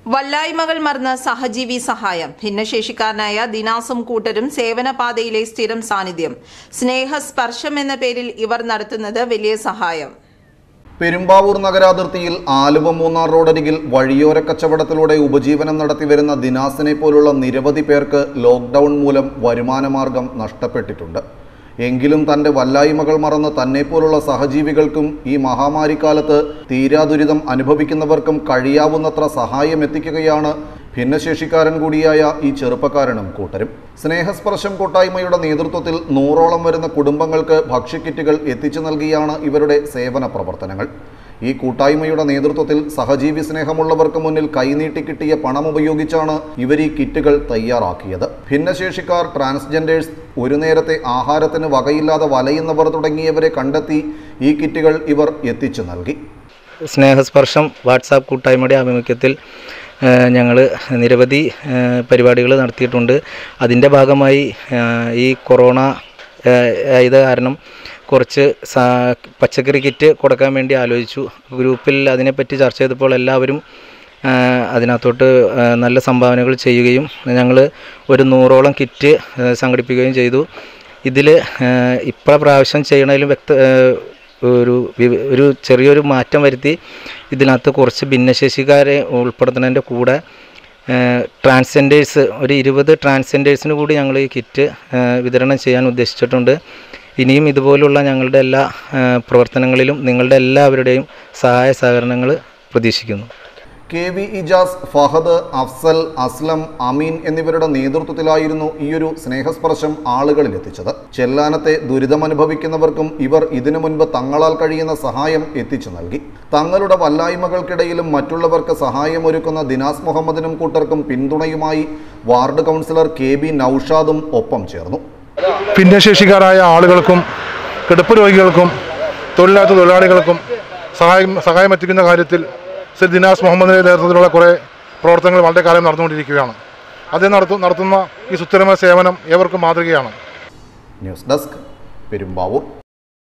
വല്ലായ്മകൾ മറന്ന സഹജീവി സഹായം. ഭിന്നശേഷിക്കാരനായ ദിനാസും കൂട്ടരും സേവനപാതയിലെ സ്ഥിരം സാന്നിധ്യം. സ്നേഹസ്പർശം എന്ന പേരിൽ ഇവർ നടത്തുന്നത് വലിയ സഹായം. പെരുമ്പാവൂർ നഗരാതിർത്തിയിൽ ആലുവ മൂന്നാർ റോഡരികിൽ വഴിയോര കച്ചവടത്തിലൂടെ ഉപജീവനം നടത്തിവരുന്ന ദിനാസിനെ പോലുള്ള നിരവധി പേർക്ക് ലോക്ക്ഡൌൺ മൂലം വരുമാനമാർഗം നഷ്ടപ്പെട്ടിട്ടുണ്ട്. എങ്കിലും തൻ്റെ വല്ലായ്മകൾ മറന്ന് തന്നെപ്പോലുള്ള സഹജീവികൾക്കും ഈ മഹാമാരിക്കാലത്ത് തീരാദുരിതം അനുഭവിക്കുന്നവർക്കും കഴിയാവുന്നത്ര സഹായം എത്തിക്കുകയാണ് ഭിന്നശേഷിക്കാരൻ കൂടിയായ ഈ ചെറുപ്പക്കാരനും കൂട്ടരും. സ്നേഹസ്പർശം കൂട്ടായ്മയുടെ നേതൃത്വത്തിൽ 100ഓളം വരുന്ന കുടുംബങ്ങൾക്ക് ഭക്ഷ്യക്കിറ്റുകൾ എത്തിച്ചു നൽകിയാണ് ഇവരുടെ സേവന പ്രവർത്തനങ്ങൾ. ഈ കൂട്ടായ്മയുടെ നേതൃത്വത്തിൽ സഹജീവി സ്നേഹമുള്ളവർക്ക് മുന്നിൽ കൈനീട്ടി കിട്ടിയ പണം ഉപയോഗിച്ചാണ് ഇവർ ഈ കിറ്റുകൾ തയ്യാറാക്കിയത്. ഭിന്നശേഷിക്കാർ, ട്രാൻസ്ജെൻഡേഴ്സ്, ഒരു നേരത്തെ ആഹാരത്തിന് വകയില്ലാതെ വലയുന്നവർ തുടങ്ങിയവരെ കണ്ടെത്തി ഈ കിറ്റുകൾ ഇവർ എത്തിച്ചു നൽകി. സ്നേഹസ്പർശം വാട്സാപ്പ് കൂട്ടായ്മയുടെ ആഭിമുഖ്യത്തിൽ ഞങ്ങൾ നിരവധി പരിപാടികൾ നടത്തിയിട്ടുണ്ട്. അതിൻ്റെ ഭാഗമായി ഈ കൊറോണ ആയത് കാരണം കുറച്ച് പച്ചക്കറി കിറ്റ് കൊടുക്കാൻ വേണ്ടി ആലോചിച്ചു. ഗ്രൂപ്പിൽ അതിനെപ്പറ്റി ചർച്ച ചെയ്തപ്പോൾ എല്ലാവരും അതിനകത്തോട്ട് നല്ല സംഭാവനകൾ ചെയ്യുകയും ഞങ്ങൾ ഒരു 100ഓളം കിറ്റ് സംഘടിപ്പിക്കുകയും ചെയ്തു. ഇതിൽ പ്രാവശ്യം ചെയ്യണതിലും ഒരു ചെറിയൊരു മാറ്റം വരുത്തി ഇതിനകത്ത് കുറച്ച് ഭിന്നശേഷിക്കാരെ ഉൾപ്പെടുത്തുന്നതിൻ്റെ കൂടെ ട്രാൻസ്ജെൻഡേഴ്സ് ഒരു 20 ട്രാൻസ്ജെൻഡേഴ്സിന് കൂടി ഞങ്ങൾ ഈ കിറ്റ് വിതരണം ചെയ്യാൻ ഉദ്ദേശിച്ചിട്ടുണ്ട്. ഇനിയും ഇതുപോലുള്ള ഞങ്ങളുടെ എല്ലാ പ്രവർത്തനങ്ങളിലും നിങ്ങളുടെ എല്ലാവരുടെയും സഹായ സഹകരണങ്ങൾ പ്രതീക്ഷിക്കുന്നു. KV ഇജാസ്, ഫഹദ്, അഫ്സൽ, അസ്ലം, അമീൻ എന്നിവരുടെ നേതൃത്വത്തിലായിരുന്നു ഈയൊരു സ്നേഹസ്പർശം ആളുകളിൽ എത്തിച്ചത്. ചെല്ലാനത്തെ ദുരിതമനുഭവിക്കുന്നവർക്കും ഇവർ ഇതിനു മുൻപ് തങ്ങളാൽ കഴിയുന്ന സഹായം എത്തിച്ചു നൽകി. തങ്ങളുടെ വല്ലായ്മകൾക്കിടയിലും മറ്റുള്ളവർക്ക് സഹായമൊരുക്കുന്ന ദിനാസ് മുഹമ്മദിനും കൂട്ടർക്കും പിന്തുണയുമായി വാർഡ് കൗൺസിലർ KB നൌഷാദും ഒപ്പം ചേർന്നു. ഭിന്നശേഷിക്കാരായ ആളുകൾക്കും കിടപ്പ് രോഗികൾക്കും തൊഴിലില്ലാത്ത തൊഴിലാളികൾക്കും സഹായം എത്തിക്കുന്ന കാര്യത്തിൽ ശ്രീ ദിനാസ് മുഹമ്മദിൻ്റെ നേതൃത്വത്തിലുള്ള കുറേ പ്രവർത്തനങ്ങൾ വളരെ കാലം നടന്നുകൊണ്ടിരിക്കുകയാണ്. അദ്ദേഹം നടത്തുന്ന ഈ സുസ്ഥിരമായ സേവനം ഏവർക്കും മാതൃകയാണ്. News desk, Perumbavoor.